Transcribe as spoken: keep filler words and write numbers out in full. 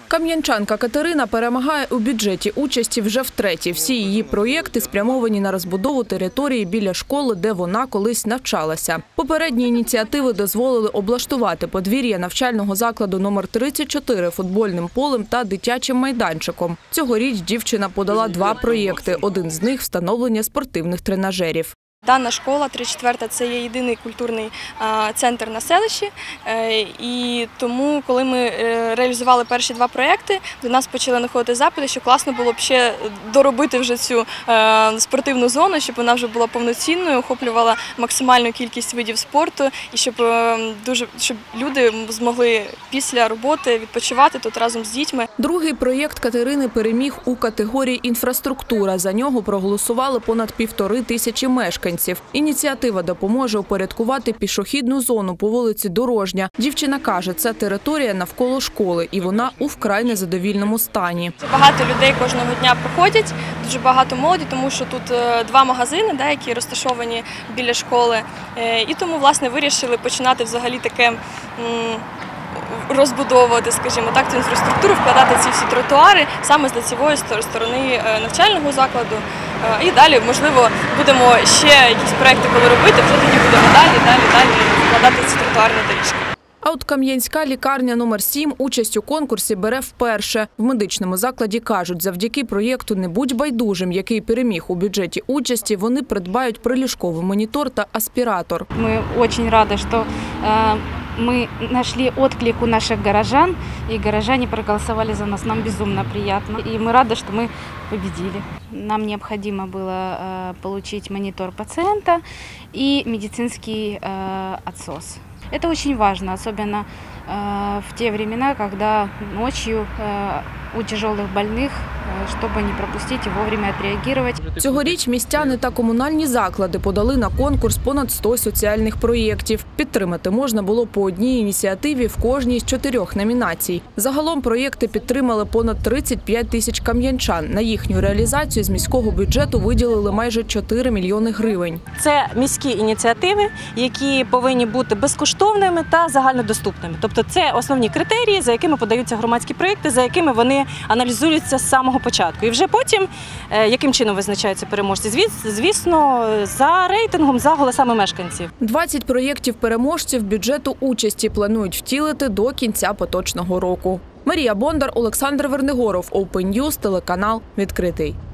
Кам'янчанка Катерина перемагає у бюджеті участі вже втретє. Всі її проєкти спрямовані на розбудову території біля школи, де вона колись навчалася. Попередні ініціативи дозволили облаштувати подвір'я навчального закладу номер тридцять чотири футбольним полем та дитячим майданчиком. Цьогоріч дівчина подала два проєкти. Один з них – встановлення спортивних тренажерів. Дана школа, тридцять четверта, це є єдиний культурний центр на селищі. І тому, коли ми реалізували перші два проєкти, до нас почали надходити запити, що класно було б ще доробити вже цю спортивну зону, щоб вона вже була повноцінною, охоплювала максимальну кількість видів спорту і щоб, дуже, щоб люди змогли після роботи відпочивати тут разом з дітьми. Другий проєкт Катерини переміг у категорії «Інфраструктура». За нього проголосували понад півтори тисячі мешканців. Ініціатива допоможе упорядкувати пішохідну зону по вулиці Дорожня. Дівчина каже, це територія навколо школи, і вона у вкрай незадовільному стані. Багато людей кожного дня проходять, дуже багато молоді, тому що тут два магазини, які розташовані біля школи. І тому, власне, вирішили починати взагалі таке розбудовувати, скажімо так, цю інфраструктуру, вкладати ці всі тротуари саме з лицевої сторони навчального закладу. І далі, можливо, будемо ще якісь проекти коли робити, вже тоді будемо далі, далі, далі вкладати ці тротуарні доріжки. А от Кам'янська лікарня номер сім участь у конкурсі бере вперше. В медичному закладі кажуть, завдяки проєкту «Не будь байдужим», який переміг у бюджеті участі, вони придбають приліжковий монітор та аспіратор. Ми дуже раді, що мы нашли отклик у наших горожан, и горожане проголосовали за нас. Нам безумно приятно. И мы рады, что мы победили. Нам необходимо было получить монитор пациента и медицинский отсос. Это очень важно, особенно в те времена, когда ночью у тяжелых больных, чтобы не пропустить и вовремя отреагировать. Цьогоріч містяни та комунальні заклади подали на конкурс понад сто соціальних проєктів. Підтримати можна було по одній ініціативі в кожній з чотирьох номінацій. Загалом проєкти підтримали понад тридцять п'ять тисяч кам'янчан. На їхню реалізацію з міського бюджету виділили майже чотири мільйони гривень. Це міські ініціативи, які повинні бути безкоштовними та загальнодоступними. Тобто це основні критерії, за якими подаються громадські проєкти, за якими вони аналізуються з самого початку. І вже потім, яким чином визначаються переможці? Звісно, за рейтингом, за голосами мешканців. двадцять проєктів переможців бюджету участі планують втілити до кінця поточного року. Марія Бондар, Олександр Вернигоров, Open News, телеканал «Відкритий».